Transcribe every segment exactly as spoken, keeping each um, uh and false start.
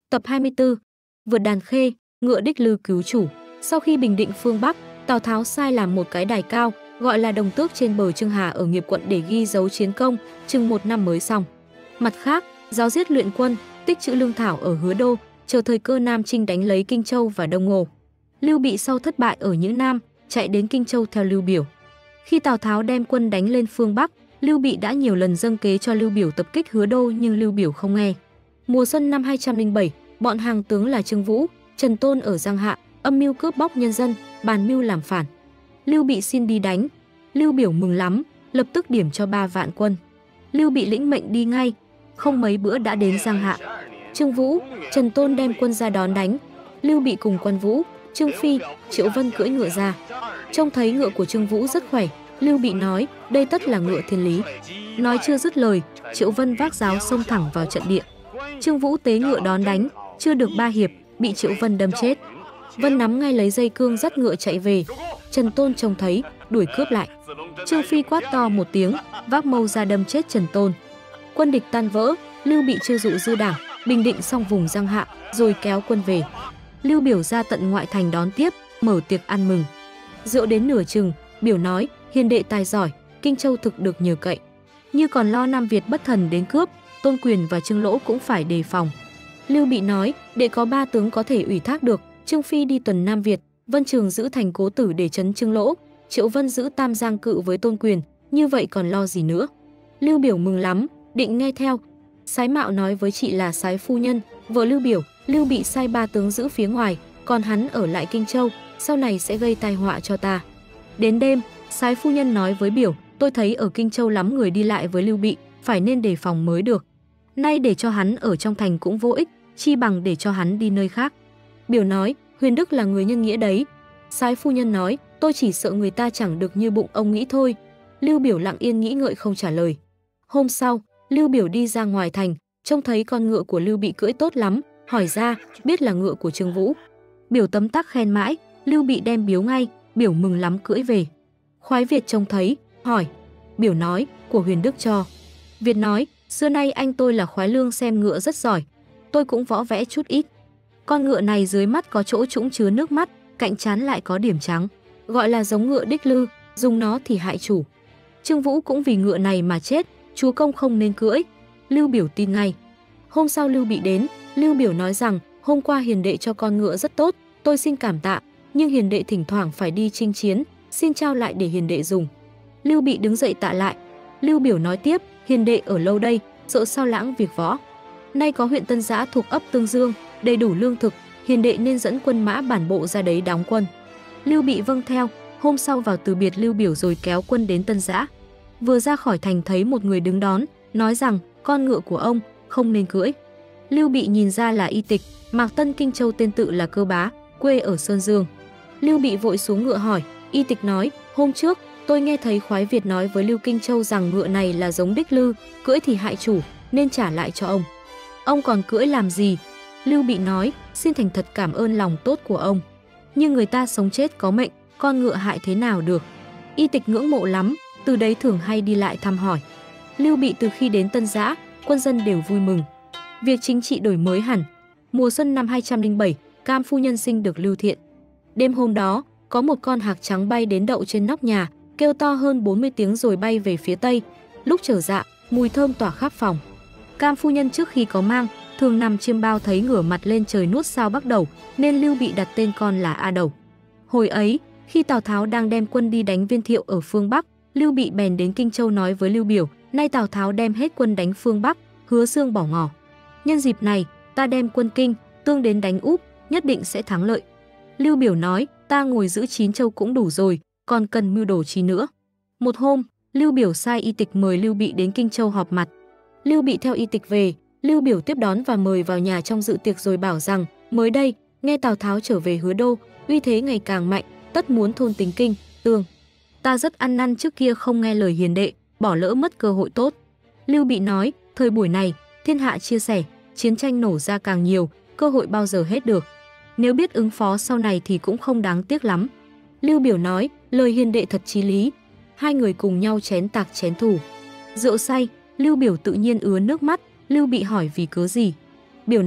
Tập hai mươi tư. Vượt đàn khê, ngựa đích lư cứu chủ. Sau khi bình định phương Bắc, Tào Tháo sai làm một cái đài cao, gọi là Đồng Tước trên bờ Chương Hà ở Nghiệp quận để ghi dấu chiến công, chừng một năm mới xong. Mặt khác, giáo diết luyện quân, tích trữ lương thảo ở Hứa Đô, chờ thời cơ Nam Chinh đánh lấy Kinh Châu và Đông Ngô. Lưu Bị sau thất bại ở Nhữ Nam, chạy đến Kinh Châu theo Lưu Biểu. Khi Tào Tháo đem quân đánh lên phương Bắc, Lưu Bị đã nhiều lần dâng kế cho Lưu Biểu tập kích Hứa Đô nhưng Lưu Biểu không nghe. Mùa xuân năm hai trăm lẻ bảy, bọn hàng tướng là Trương Vũ, Trần Tôn ở Giang Hạ, âm mưu cướp bóc nhân dân, bàn mưu làm phản. Lưu Bị xin đi đánh. Lưu Biểu mừng lắm, lập tức điểm cho ba vạn quân. Lưu Bị lĩnh mệnh đi ngay, không mấy bữa đã đến Giang Hạ. Trương Vũ, Trần Tôn đem quân ra đón đánh. Lưu Bị cùng Quan Vũ, Trương Phi, Triệu Vân cưỡi ngựa ra. Trông thấy ngựa của Trương Vũ rất khỏe, Lưu Bị nói, đây tất là ngựa thiên lý. Nói chưa dứt lời, Triệu Vân vác giáo xông thẳng vào trận địa. Trương Vũ tế ngựa đón đánh, chưa được ba hiệp, bị Triệu Vân đâm chết. Vân nắm ngay lấy dây cương dắt ngựa chạy về. Trần Tôn trông thấy, đuổi cướp lại. Trương Phi quát to một tiếng, vác mâu ra đâm chết Trần Tôn. Quân địch tan vỡ, Lưu Bị chiêu dụ dư đảng, bình định xong vùng Giang Hạ, rồi kéo quân về. Lưu Biểu ra tận ngoại thành đón tiếp, mở tiệc ăn mừng. Rượu đến nửa chừng, Biểu nói, hiền đệ tài giỏi, Kinh Châu thực được nhờ cậy. Như còn lo Nam Việt bất thần đến cướp, Tôn Quyền và Trương Lỗ cũng phải đề phòng. Lưu Bị nói, đệ có ba tướng có thể ủy thác được, Trương Phi đi tuần Nam Việt, Vân Trường giữ thành Cố Tử để trấn Trương Lỗ, Triệu Vân giữ Tam Giang cự với Tôn Quyền, như vậy còn lo gì nữa. Lưu Biểu mừng lắm, định nghe theo. Sái Mạo nói với chị là Sái phu nhân, vợ Lưu Biểu, Lưu Bị sai ba tướng giữ phía ngoài, còn hắn ở lại Kinh Châu, sau này sẽ gây tai họa cho ta. Đến đêm, Sái phu nhân nói với Biểu, tôi thấy ở Kinh Châu lắm người đi lại với Lưu Bị, phải nên đề phòng mới được. Nay để cho hắn ở trong thành cũng vô ích, chi bằng để cho hắn đi nơi khác. Biểu nói, Huyền Đức là người nhân nghĩa đấy. Sái phu nhân nói, tôi chỉ sợ người ta chẳng được như bụng ông nghĩ thôi. Lưu Biểu lặng yên nghĩ ngợi không trả lời. Hôm sau, Lưu Biểu đi ra ngoài thành, trông thấy con ngựa của Lưu Bị cưỡi tốt lắm, hỏi ra, biết là ngựa của Trương Vũ. Biểu tấm tắc khen mãi, Lưu Bị đem biếu ngay, Biểu mừng lắm cưỡi về. Khoái Việt trông thấy, hỏi. Biểu nói, của Huyền Đức cho. Việt nói, xưa nay anh tôi là khoái lương xem ngựa rất giỏi, tôi cũng võ vẽ chút ít. Con ngựa này dưới mắt có chỗ trũng chứa nước mắt, cạnh trán lại có điểm trắng, gọi là giống ngựa đích lư, dùng nó thì hại chủ. Trương Vũ cũng vì ngựa này mà chết, chúa công không nên cưỡi. Lưu Biểu tin ngay. Hôm sau Lưu Bị đến, Lưu Biểu nói rằng, hôm qua hiền đệ cho con ngựa rất tốt, tôi xin cảm tạ, nhưng hiền đệ thỉnh thoảng phải đi chinh chiến, xin trao lại để hiền đệ dùng. Lưu Bị đứng dậy tạ lại. Lưu Biểu nói tiếp, hiền đệ ở lâu đây, sợ sao lãng việc võ. Nay có huyện Tân Giã thuộc ấp Tương Dương, đầy đủ lương thực, hiền đệ nên dẫn quân mã bản bộ ra đấy đóng quân. Lưu Bị vâng theo, hôm sau vào từ biệt Lưu Biểu rồi kéo quân đến Tân Giã. Vừa ra khỏi thành thấy một người đứng đón, nói rằng, con ngựa của ông, không nên cưỡi. Lưu Bị nhìn ra là Y Tịch, Mạc Tân Kinh Châu tên tự là Cơ Bá, quê ở Sơn Dương. Lưu Bị vội xuống ngựa hỏi, Y Tịch nói, hôm trước, tôi nghe thấy Khoái Việt nói với Lưu Kinh Châu rằng ngựa này là giống đích lư, cưỡi thì hại chủ, nên trả lại cho ông. Ông còn cưỡi làm gì? Lưu Bị nói, xin thành thật cảm ơn lòng tốt của ông. Nhưng người ta sống chết có mệnh, con ngựa hại thế nào được. Y Tịch ngưỡng mộ lắm, từ đấy thường hay đi lại thăm hỏi. Lưu Bị từ khi đến Tân Giã, quân dân đều vui mừng. Việc chính trị đổi mới hẳn. Mùa xuân năm hai trăm lẻ bảy, Cam phu nhân sinh được Lưu Thiện. Đêm hôm đó, có một con hạc trắng bay đến đậu trên nóc nhà, kêu to hơn bốn mươi tiếng rồi bay về phía tây. Lúc trở dạ, mùi thơm tỏa khắp phòng. Cam phu nhân trước khi có mang, thường nằm chiêm bao thấy ngửa mặt lên trời nuốt sao Bắc Đầu, nên Lưu Bị đặt tên con là A Đầu. Hồi ấy, khi Tào Tháo đang đem quân đi đánh Viên Thiệu ở phương Bắc, Lưu Bị bèn đến Kinh Châu nói với Lưu Biểu, nay Tào Tháo đem hết quân đánh phương Bắc, hứa xương bỏ ngỏ. Nhân dịp này, ta đem quân Kinh, Tương đến đánh úp, nhất định sẽ thắng lợi. Lưu Biểu nói, ta ngồi giữ chín châu cũng đủ rồi, còn cần mưu đồ chi nữa. Một hôm, Lưu Biểu sai Y Tịch mời Lưu Bị đến Kinh Châu họp mặt. Lưu Bị theo Y Tịch về, Lưu Biểu tiếp đón và mời vào nhà trong dự tiệc rồi bảo rằng, mới đây, nghe Tào Tháo trở về Hứa Đô, uy thế ngày càng mạnh, tất muốn thôn tính Kinh, Tương. Ta rất ăn năn trước kia không nghe lời hiền đệ, bỏ lỡ mất cơ hội tốt. Lưu Bị nói, thời buổi này, thiên hạ chia sẻ, chiến tranh nổ ra càng nhiều, cơ hội bao giờ hết được. Nếu biết ứng phó sau này thì cũng không đáng tiếc lắm. Lưu Biểu nói, lời hiền đệ thật chí lý. Hai người cùng nhau chén tạc chén thủ. Rượu say, Lưu Biểu tự nhiên ứa nước mắt. Lưu Bị hỏi vì cớ gì. Biểu nói,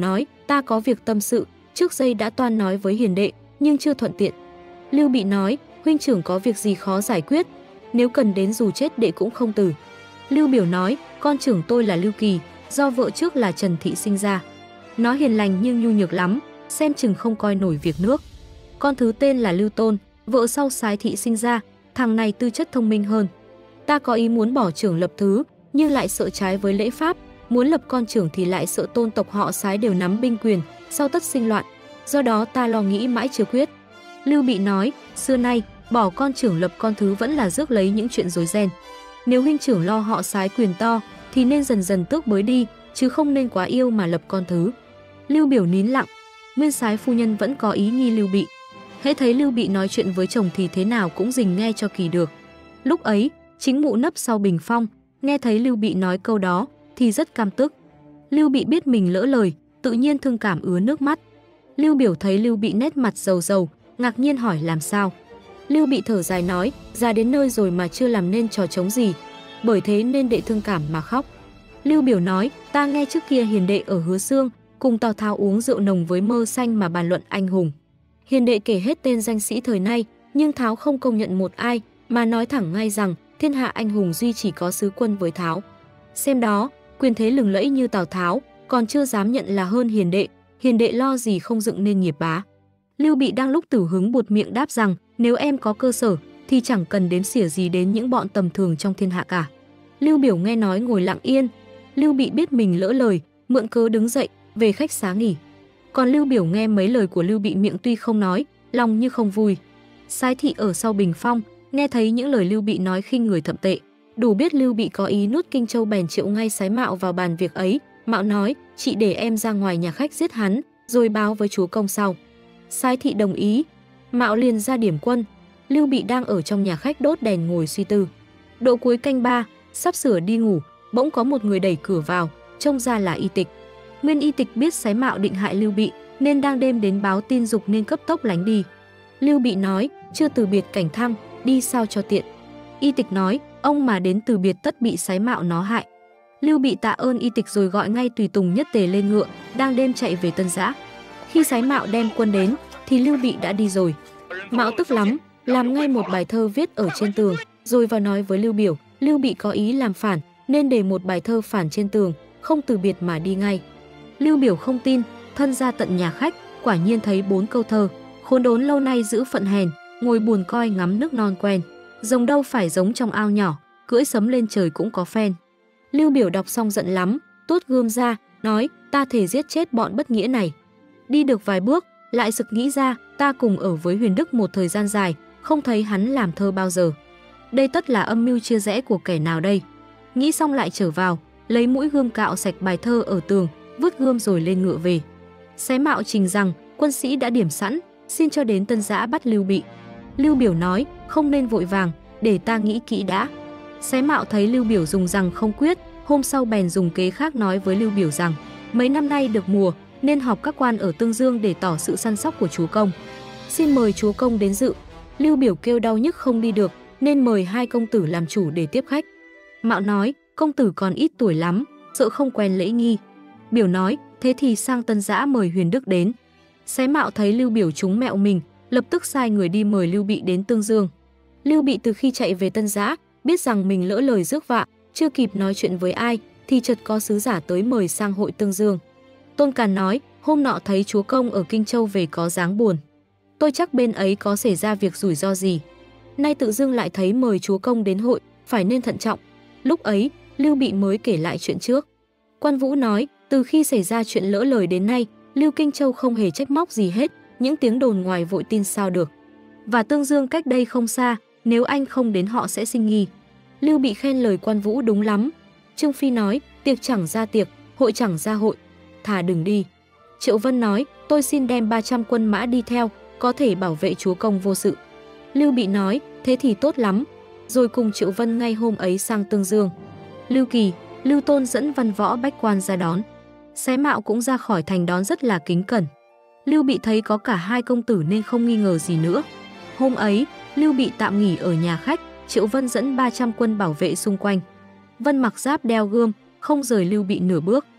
ta có việc tâm sự, trước giây đã toan nói với hiền đệ, nhưng chưa thuận tiện. Lưu Bị nói, huynh trưởng có việc gì khó giải quyết, nếu cần đến dù chết đệ cũng không từ. Lưu Biểu nói, con trưởng tôi là Lưu Kỳ, do vợ trước là Trần Thị sinh ra. Nó hiền lành nhưng nhu nhược lắm, xem chừng không coi nổi việc nước. Con thứ tên là Lưu Tôn, vợ sau Sái Thị sinh ra, thằng này tư chất thông minh hơn. Ta có ý muốn bỏ trưởng lập thứ, nhưng lại sợ trái với lễ pháp, muốn lập con trưởng thì lại sợ tôn tộc họ Sái đều nắm binh quyền, sau tất sinh loạn. Do đó ta lo nghĩ mãi chưa quyết. Lưu Bị nói, xưa nay, bỏ con trưởng lập con thứ vẫn là rước lấy những chuyện rối ren. Nếu huynh trưởng lo họ Sái quyền to, thì nên dần dần tước bới đi, chứ không nên quá yêu mà lập con thứ. Lưu Biểu nín lặng, Nguyên Soái phu nhân vẫn có ý nghi Lưu Bị. Hễ thấy Lưu Bị nói chuyện với chồng thì thế nào cũng dình nghe cho kỳ được. Lúc ấy, chính mụ nấp sau bình phong, nghe thấy Lưu Bị nói câu đó thì rất cam tức. Lưu Bị biết mình lỡ lời, tự nhiên thương cảm ứa nước mắt. Lưu Biểu thấy Lưu Bị nét mặt rầu rầu, ngạc nhiên hỏi làm sao. Lưu Bị thở dài nói, ra đến nơi rồi mà chưa làm nên trò trống gì, bởi thế nên đệ thương cảm mà khóc. Lưu Biểu nói, ta nghe trước kia hiền đệ ở Hứa Xương cùng Tào Tháo uống rượu nồng với Mơ Xanh mà bàn luận anh hùng. Hiền đệ kể hết tên danh sĩ thời nay, nhưng Tháo không công nhận một ai, mà nói thẳng ngay rằng thiên hạ anh hùng duy chỉ có sứ quân với Tháo. Xem đó, quyền thế lừng lẫy như Tào Tháo, còn chưa dám nhận là hơn hiền đệ, hiền đệ lo gì không dựng nên nghiệp bá. Lưu Bị đang lúc tử hứng buột miệng đáp rằng, nếu em có cơ sở, thì chẳng cần đếm xỉa gì đến những bọn tầm thường trong thiên hạ cả. Lưu Biểu nghe nói ngồi lặng yên. Lưu Bị biết mình lỡ lời, mượn cớ đứng dậy, về khách xá nghỉ. Còn Lưu Biểu nghe mấy lời của Lưu Bị miệng tuy không nói, lòng như không vui. Sái Thị ở sau bình phong, nghe thấy những lời Lưu Bị nói khinh người thậm tệ, đủ biết Lưu Bị có ý nuốt Kinh Châu, bèn triệu ngay Sái Mạo vào bàn việc ấy. Mạo nói, chị để em ra ngoài nhà khách giết hắn, rồi báo với chúa công sau. Sái Thị đồng ý. Mạo liền ra điểm quân. Lưu Bị đang ở trong nhà khách đốt đèn ngồi suy tư. Độ cuối canh ba, sắp sửa đi ngủ, bỗng có một người đẩy cửa vào, trông ra là Y Tịch. Nguyên Y Tịch biết Sái Mạo định hại Lưu Bị, nên đang đêm đến báo tin dục nên cấp tốc lánh đi. Lưu Bị nói, chưa từ biệt Cảnh Thăng, đi sao cho tiện. Y Tịch nói, ông mà đến từ biệt tất bị Sái Mạo nó hại. Lưu Bị tạ ơn Y Tịch rồi gọi ngay tùy tùng nhất tề lên ngựa, đang đêm chạy về Tân Giã. Khi Sái Mạo đem quân đến, thì Lưu Bị đã đi rồi. Mạo tức lắm, làm ngay một bài thơ viết ở trên tường, rồi vào nói với Lưu Biểu, Lưu Bị có ý làm phản, nên để một bài thơ phản trên tường, không từ biệt mà đi ngay. Lưu Biểu không tin, thân ra tận nhà khách, quả nhiên thấy bốn câu thơ: khốn đốn lâu nay giữ phận hèn, ngồi buồn coi ngắm nước non quen, rồng đâu phải giống trong ao nhỏ, cưỡi sấm lên trời cũng có phen. Lưu Biểu đọc xong giận lắm, tuốt gươm ra, nói, ta thề giết chết bọn bất nghĩa này. Đi được vài bước, lại sực nghĩ ra, ta cùng ở với Huyền Đức một thời gian dài, không thấy hắn làm thơ bao giờ. Đây tất là âm mưu chia rẽ của kẻ nào đây? Nghĩ xong lại trở vào, lấy mũi gươm cạo sạch bài thơ ở tường, vứt gươm rồi lên ngựa về. Sái Mạo trình rằng, quân sĩ đã điểm sẵn, xin cho đến Tân Giã bắt Lưu Bị. Lưu Biểu nói, không nên vội vàng, để ta nghĩ kỹ đã. Sái Mạo thấy Lưu Biểu dùng rằng không quyết, hôm sau bèn dùng kế khác nói với Lưu Biểu rằng, mấy năm nay được mùa, nên họp các quan ở Tương Dương để tỏ sự săn sóc của chúa công. Xin mời chúa công đến dự. Lưu Biểu kêu đau nhức không đi được, nên mời hai công tử làm chủ để tiếp khách. Mạo nói, công tử còn ít tuổi lắm, sợ không quen lễ nghi. Biểu nói, thế thì sang Tân Giã mời Huyền Đức đến. Sái Mạo thấy Lưu Biểu trúng mẹo mình, lập tức sai người đi mời Lưu Bị đến Tương Dương. Lưu Bị từ khi chạy về Tân Giã, biết rằng mình lỡ lời rước vạ, chưa kịp nói chuyện với ai, thì chợt có sứ giả tới mời sang hội Tương Dương. Tôn Càn nói, hôm nọ thấy chúa công ở Kinh Châu về có dáng buồn. Tôi chắc bên ấy có xảy ra việc rủi ro gì. Nay tự dưng lại thấy mời chúa công đến hội, phải nên thận trọng. Lúc ấy, Lưu Bị mới kể lại chuyện trước. Quan Vũ nói, từ khi xảy ra chuyện lỡ lời đến nay, Lưu Kinh Châu không hề trách móc gì hết, những tiếng đồn ngoài vội tin sao được. Và Tương Dương cách đây không xa, nếu anh không đến họ sẽ sinh nghi. Lưu Bị khen lời Quan Vũ đúng lắm. Trương Phi nói, tiệc chẳng ra tiệc, hội chẳng ra hội, thà đừng đi. Triệu Vân nói, tôi xin đem ba trăm quân mã đi theo, có thể bảo vệ chúa công vô sự. Lưu Bị nói, thế thì tốt lắm, rồi cùng Triệu Vân ngay hôm ấy sang Tương Dương. Lưu Kỳ, Lưu Tôn dẫn văn võ bách quan ra đón. Sái Mạo cũng ra khỏi thành đón rất là kính cẩn. Lưu Bị thấy có cả hai công tử nên không nghi ngờ gì nữa. Hôm ấy, Lưu Bị tạm nghỉ ở nhà khách, Triệu Vân dẫn ba trăm quân bảo vệ xung quanh. Vân mặc giáp đeo gươm, không rời Lưu Bị nửa bước.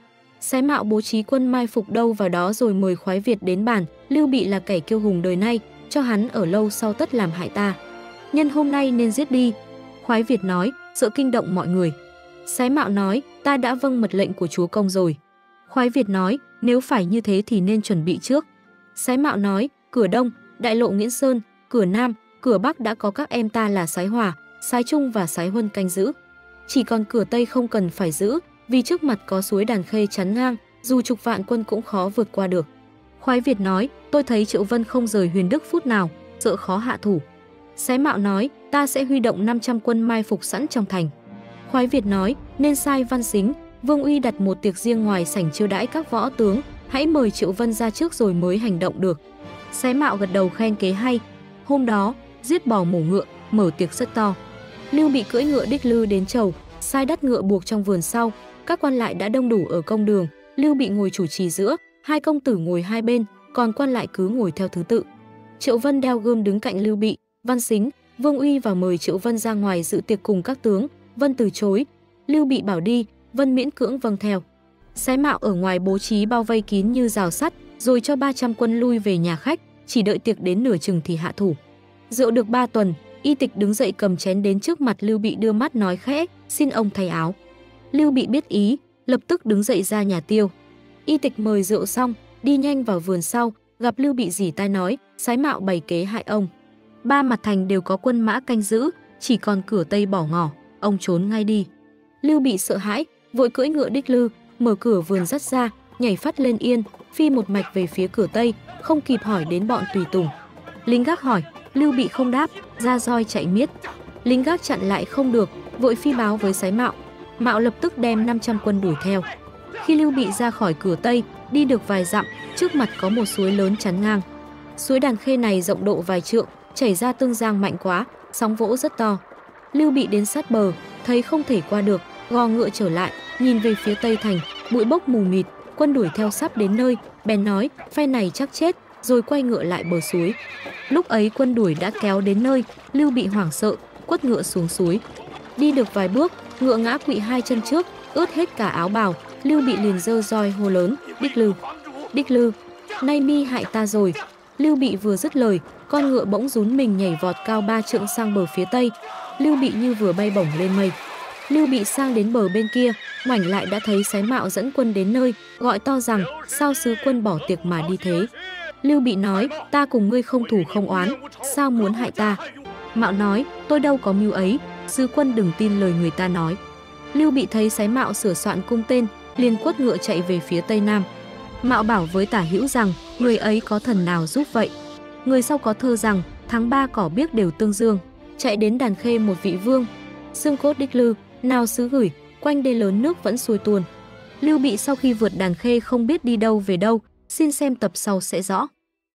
Sái Mạo bố trí quân mai phục đâu vào đó rồi mời Khoái Việt đến bàn, Lưu Bị là kẻ kiêu hùng đời nay, cho hắn ở lâu sau tất làm hại ta. Nhân hôm nay nên giết đi. Khoái Việt nói, sợ kinh động mọi người. Sái Mạo nói, ta đã vâng mật lệnh của chúa công rồi. Khoái Việt nói, nếu phải như thế thì nên chuẩn bị trước. Sái Mạo nói, cửa Đông, đại lộ Nghiễn Sơn, cửa Nam, cửa Bắc đã có các em ta là Sái Hòa, Sái Trung và Sái Huân canh giữ. Chỉ còn cửa Tây không cần phải giữ, vì trước mặt có suối Đàn Khê chắn ngang, dù chục vạn quân cũng khó vượt qua được. Khoái Việt nói, tôi thấy Triệu Vân không rời Huyền Đức phút nào, sợ khó hạ thủ. Sái Mạo nói, ta sẽ huy động năm trăm quân mai phục sẵn trong thành. Khoái Việt nói, nên sai Văn Sính, Vương Uy đặt một tiệc riêng ngoài sảnh chiêu đãi các võ tướng, hãy mời Triệu Vân ra trước rồi mới hành động được. Sái Mạo gật đầu khen kế hay. Hôm đó, giết bò mổ ngựa, mở tiệc rất to. Lưu Bị cưỡi ngựa đích lư đến chầu, sai đắt ngựa buộc trong vườn sau, các quan lại đã đông đủ ở công đường, Lưu Bị ngồi chủ trì giữa, hai công tử ngồi hai bên, còn quan lại cứ ngồi theo thứ tự. Triệu Vân đeo gươm đứng cạnh Lưu Bị, Văn Sính, Vương Uy vào mời Triệu Vân ra ngoài dự tiệc cùng các tướng, Vân từ chối. Lưu Bị bảo đi, Vân miễn cưỡng vâng theo. Sái Mạo ở ngoài bố trí bao vây kín như rào sắt, rồi cho ba trăm quân lui về nhà khách, chỉ đợi tiệc đến nửa chừng thì hạ thủ. Rượu được ba tuần, Y Tịch đứng dậy cầm chén đến trước mặt Lưu Bị đưa mắt nói khẽ, xin ông thay áo. Lưu Bị biết ý, lập tức đứng dậy ra nhà tiêu. Y Tịch mời rượu xong, đi nhanh vào vườn sau, gặp Lưu Bị rỉ tai nói, Sái Mạo bày kế hại ông. Ba mặt thành đều có quân mã canh giữ, chỉ còn cửa Tây bỏ ngỏ, ông trốn ngay đi. Lưu Bị sợ hãi, vội cưỡi ngựa đích lư, mở cửa vườn dắt ra, nhảy phát lên yên, phi một mạch về phía cửa Tây, không kịp hỏi đến bọn tùy tùng. Lính gác hỏi, Lưu Bị không đáp, ra roi chạy miết. Lính gác chặn lại không được, vội phi báo với Sái Mạo. Mạo lập tức đem năm trăm quân đuổi theo. Khi Lưu Bị ra khỏi cửa Tây, đi được vài dặm, trước mặt có một suối lớn chắn ngang. Suối Đàn Khê này rộng độ vài trượng, chảy ra tương giang mạnh quá, sóng vỗ rất to. Lưu Bị đến sát bờ, thấy không thể qua được, gò ngựa trở lại, nhìn về phía Tây thành, bụi bốc mù mịt, quân đuổi theo sắp đến nơi, bèn nói, phe này chắc chết, rồi quay ngựa lại bờ suối. Lúc ấy quân đuổi đã kéo đến nơi, Lưu Bị hoảng sợ, quất ngựa xuống suối. Đi được vài bước, ngựa ngã quỵ hai chân trước, ướt hết cả áo bào, Lưu Bị liền giơ roi hô lớn, đích lư, đích lư, nay mi hại ta rồi. Lưu Bị vừa dứt lời, con ngựa bỗng rún mình nhảy vọt cao ba trượng sang bờ phía Tây. Lưu Bị như vừa bay bổng lên mây. Lưu Bị sang đến bờ bên kia, ngoảnh lại đã thấy Sái Mạo dẫn quân đến nơi, gọi to rằng, sao sứ quân bỏ tiệc mà đi thế? Lưu Bị nói, ta cùng ngươi không thù không oán, sao muốn hại ta? Mạo nói, tôi đâu có mưu ấy, sứ quân đừng tin lời người ta nói. Lưu Bị thấy Sái Mạo sửa soạn cung tên, liền quất ngựa chạy về phía Tây Nam. Mạo bảo với Tả Hữu rằng, người ấy có thần nào giúp vậy? Người sau có thơ rằng, tháng ba cỏ biếc đều tương dương, chạy đến Đàn Khê một vị vương, xương cốt đích lư, nào sứ gửi, quanh đê lớn nước vẫn xuôi tuôn. Lưu Bị sau khi vượt Đàn Khê không biết đi đâu về đâu, xin xem tập sau sẽ rõ.